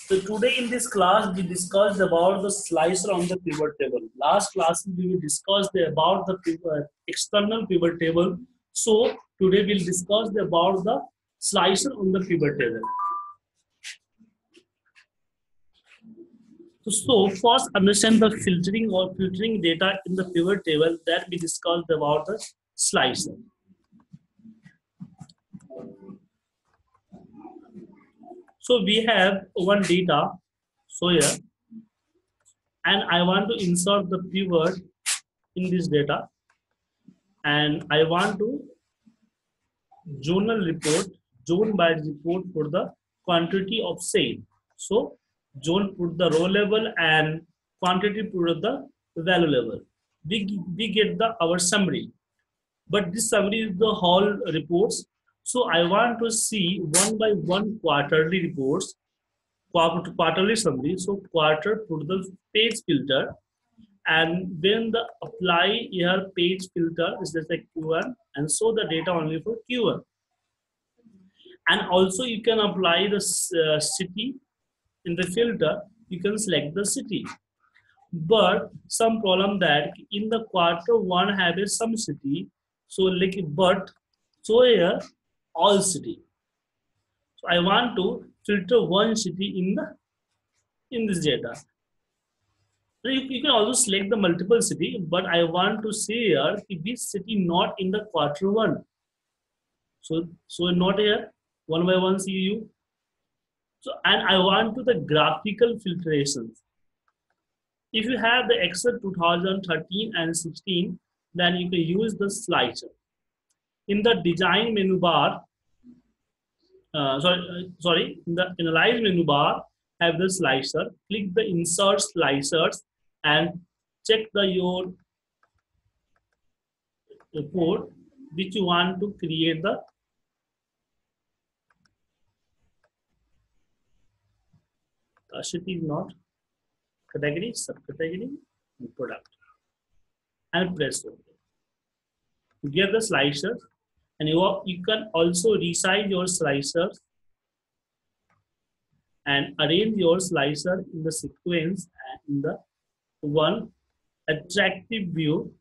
So today in this class we discussed about the slicer on the pivot table. Last class we will discuss about the external pivot table. So today we'll discuss about the slicer on the pivot table. So first understand the filtering data in the pivot table that we discussed about the slicer. So we have one data, so here, and I want to insert the pivot in this data, and I want to zone by report for the quantity of sale. So zone put the row level and quantity put the value level. We get our summary, but this summary is the whole reports. So I want to see one by one quarterly reports, quarterly summary. So quarter put the page filter, and when the apply here page filter is just like Q1, and so the data only for Q1. And also you can apply the city in the filter. You can select the city, but some problem that in the quarter one have a some city. So like but so here all city. So I want to filter one city in this data. So you can also select the multiple city, but I want to see here if this city not in the quarter one. So not here one by one CU. So and I want to the graphical filtrations. If you have the Excel 2013 and 16, then you can use the slicer. In the design menu bar, in the analyze menu bar, have the slicer. Click the insert slicers and check your report which you want to create the city is not category, subcategory, product, and press OK. You get the slicers, and you can also resize your slicers and arrange your slicer in the sequence and in the one attractive view.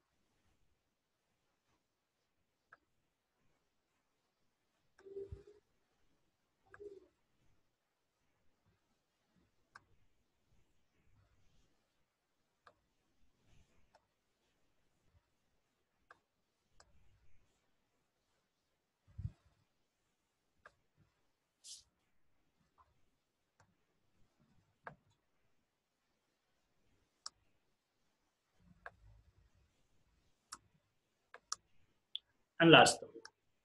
And last one.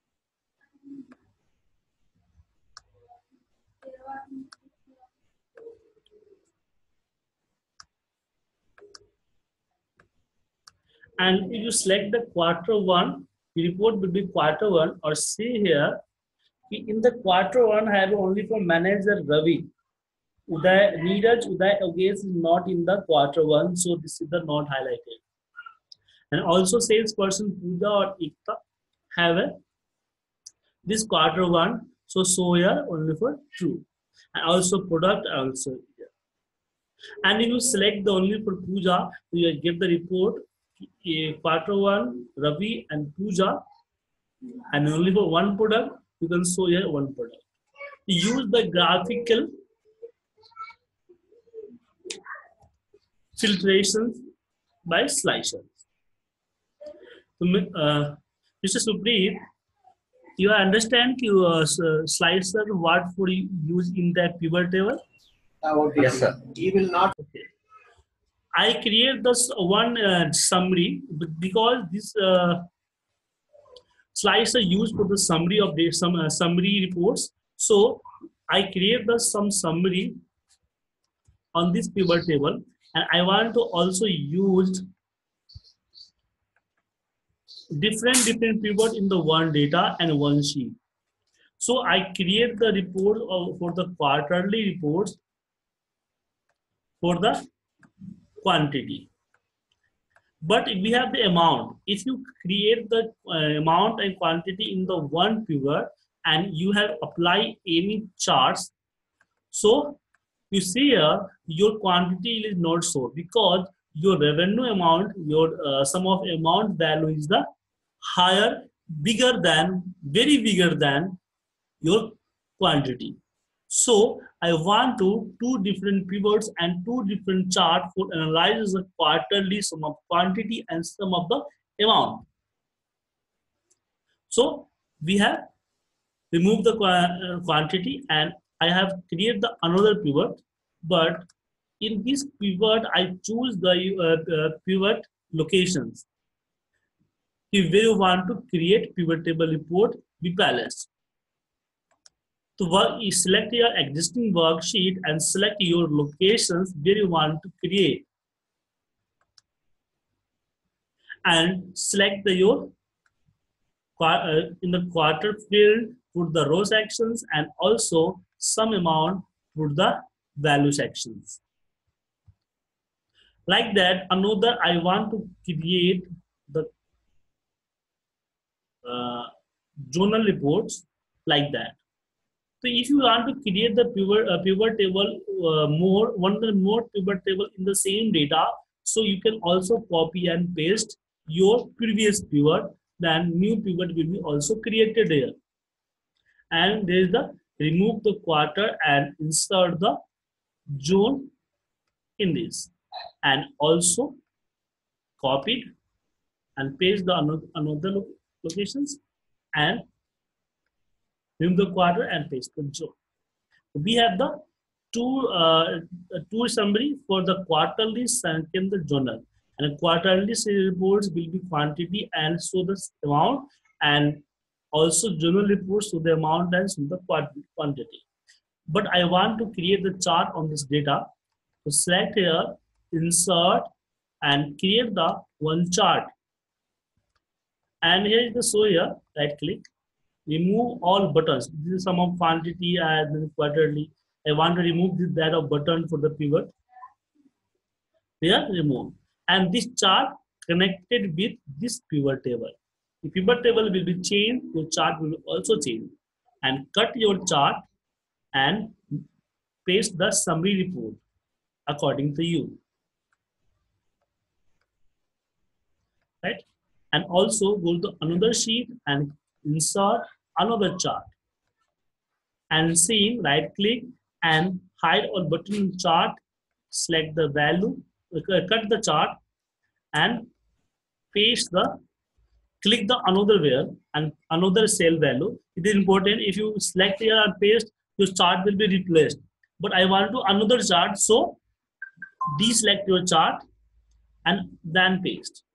And if you select the quarter one, the report will be quarter one, or see here, in the quarter one have only for manager Ravi. Neeraj Uday Yogesh is not in the quarter one, so this is the not highlighted. And also salesperson Pooja or Ekta have this quarter one, so here only for true. And also product also here. And if you select the only for Pooja, you get the report quarter one Ravi and Pooja, and only for one product you can show here one product. Use the graphical filtrations by slicers. So, Mr. Supreet, you understand slicer what for use in that pivot table? Yes, sir. He will not. Okay. I create this one summary because this slicer used for the summary of some summary reports. So I create some summary on this pivot table, and I want to also use different pivot in the one data and one sheet. So I create the report for the quarterly reports for the quantity. But we have the amount. If you create the amount and quantity in the one pivot and you have applied any charts, so You see here, your quantity is not so, because your revenue amount, your sum of amount value is the higher, bigger than, very bigger than your quantity. So I want to two different pivots and two different chart for analyze the quarterly sum of quantity and sum of the amount. So we have removed the quantity and I have created the another pivot, but in this pivot I choose the pivot locations. If you want to create pivot table report, be balanced. To work, you select your existing worksheet and select your locations where you want to create, and select your in the quarter field, put the row sections and also some amount put the value sections. Like that, another I want to create the journal reports like that. So if you want to create the pivot table more pivot table in the same data, so you can also copy and paste your previous pivot, then new pivot will be also created here. And there is the remove the quarter and insert the zone in this, and also copy and paste the another locations and remove the quarter and paste the zone. We have the two summary for the quarterly and the journal, and quarterly reports will be quantity and so the amount, and also journal reports so the amount and so the quantity. But I want to create the chart on this data. So select here, insert and create the one chart, and here is the show here, right click, remove all buttons. This is sum of quantity and then quarterly. I want to remove that of button for the pivot. Here, remove. And this chart connected with this pivot table. The pivot table will be changed, your chart will also change. And cut your chart and paste the summary report according to you. Right? And also go to another sheet and insert another chart. And see, right click and hide all button chart, select the value, cut the chart and paste the, click the another where and another cell value. It is important, if you select here and paste, your chart will be replaced. But I want to another chart, so deselect your chart and then paste.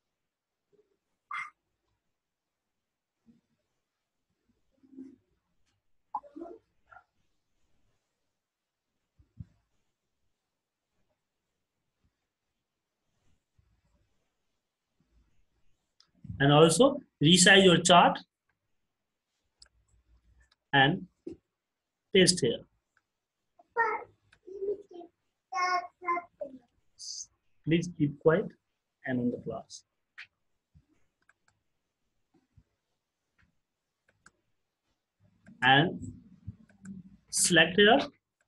And also resize your chart and paste here. Please keep quiet and on the class. And select here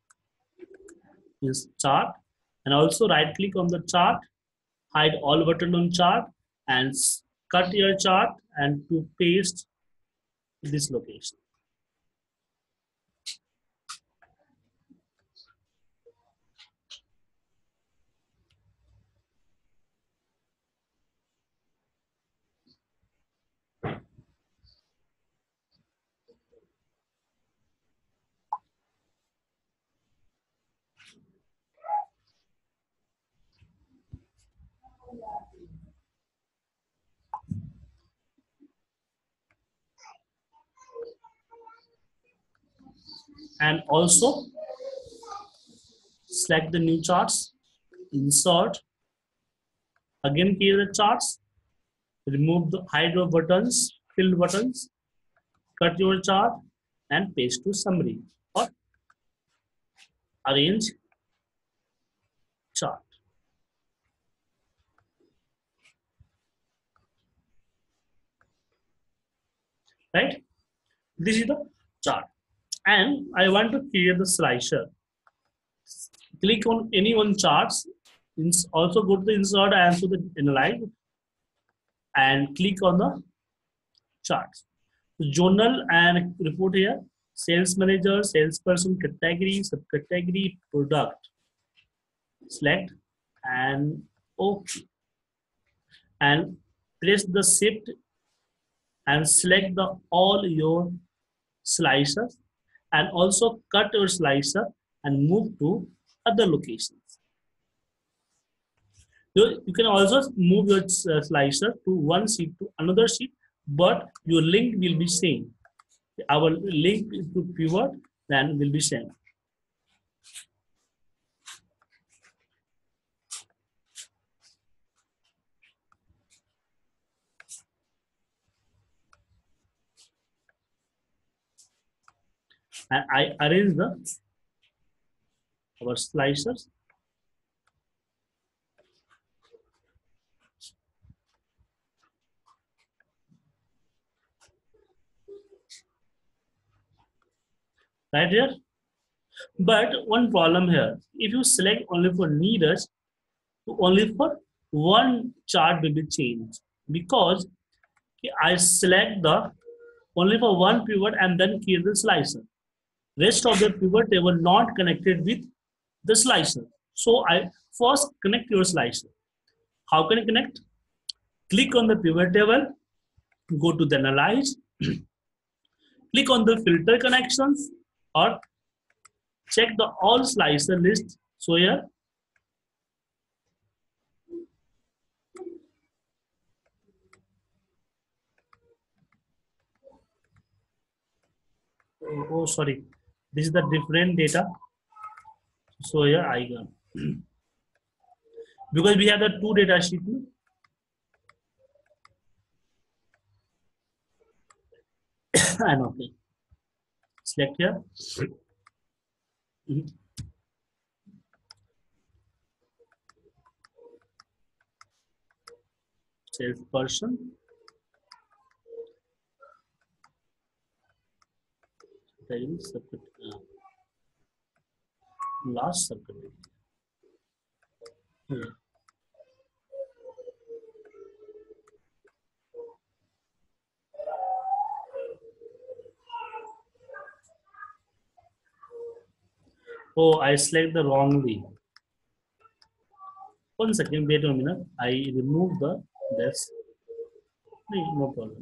is chart, and also right click on the chart, hide all button on chart and cut your chart and to paste this location. And also select the new charts, insert, again clear the charts, remove the hide your buttons, fill buttons, cut your chart and paste to summary or arrange chart. Right? This is the chart. And I want to create the slicer. click on any one charts. Also go to the insert and to the analyze and click on the charts. Journal and report here. Sales manager, salesperson, category, subcategory, product. Select and OK. And press the shift and select the all your slicers and also cut your slicer and move to other locations. You can also move your slicer to one sheet to another sheet, but your link will be same. Our link to pivot then will be same. And I arrange our slicers. Right here. But one problem here, if you select only for needers, only for one chart will be changed, because I select the only for one pivot and then create the slicer. Rest of the pivot table not connected with the slicer. So I first connect your slicer. How can I connect? Click on the pivot table, go to the analyze, click on the filter connections or check the all slicer list. So here, oh sorry, this is the different data. So here I got because we have the two data sheet. And okay, select here. Salesperson. Last subcategory. Oh, I select the wrongly. 1 second, wait a minute. I remove the this. No problem.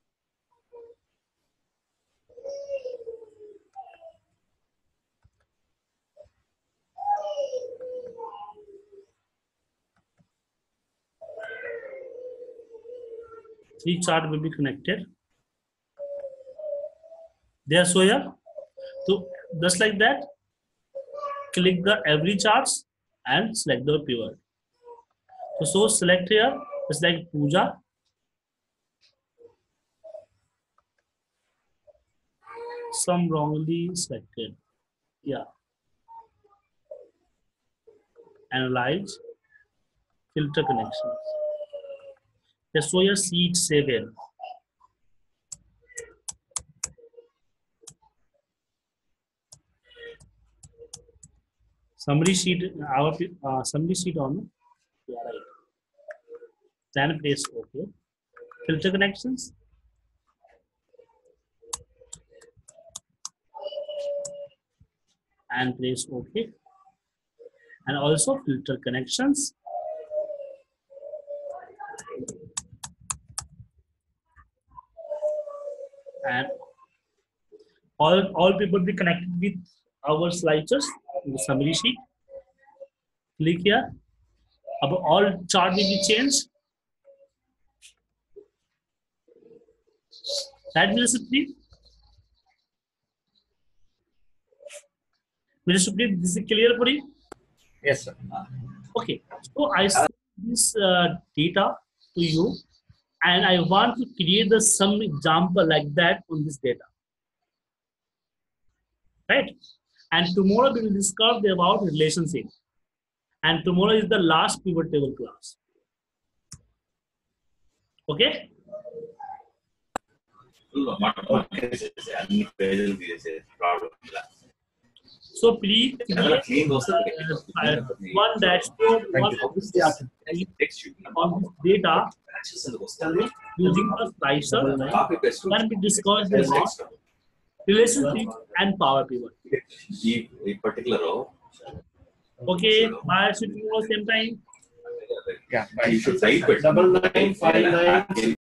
Three chart will be connected. There, so here. So just like that, click the every charts and select the pivot. So select here, select Puja. Some wrongly selected. Yeah. Analyze, filter connections. So your seat 7. Summary sheet, our summary sheet on. Yeah, right. Then press OK. Filter connections. And press OK. And also filter connections. And all people be connected with our slicers in the summary sheet. Click here. About all chart will be changed. That will be Mr. Supreet, this is clear for you? Yes, sir. Okay. So I send this data to you, and I want to create some example like that on this data. Right? And tomorrow we will discuss about relationship. And tomorrow is the last pivot table class. Okay? So please create one dashboard on this data using a slicer can be discussed in relationship and power pivot. Okay, bye. See you tomorrow same time. Yeah. You should type it. 9959